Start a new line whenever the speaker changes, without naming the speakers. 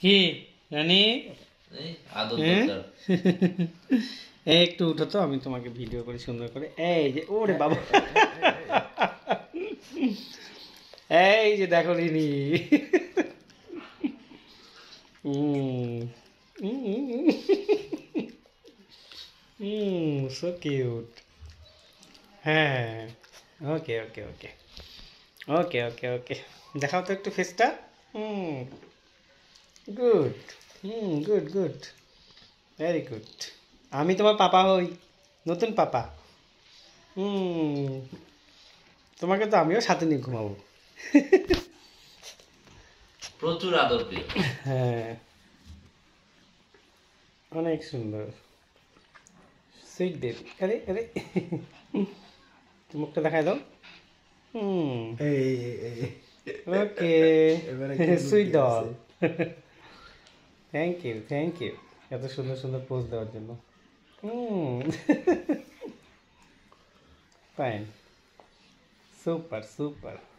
কি রানী
এই আদর
হ্যাঁ?
দরকার।
একটু উঠো তো, আমি তোমাকে ভিডিও করে সুন্দর করে। এই যে ওরে বাবা, এই যে দেখো রিনি। So cute. হ্যাঁ, ওকে ওকে ওকে ওকে ওকে ওকে, দেখাও তো একটু ফেসটা। Hmm, good. Good good, very good. আমি তোমার পাপা হই, নতুন পাপা। হুম, তোমাকে তো আমিও সাথে নিয়ে ঘুমাবো।
প্রচুর আদর প্রিয়।
হ্যাঁ, অনেক সুন্দর, সুইট বেবি। আরে আরে, মুখটা দেখায় দাও। Hmm, okay, sweet doll. Thank you thank you, এত সুন্দর সুন্দর পোজ দেওয়ার জন্য। Hmm, fine, super super.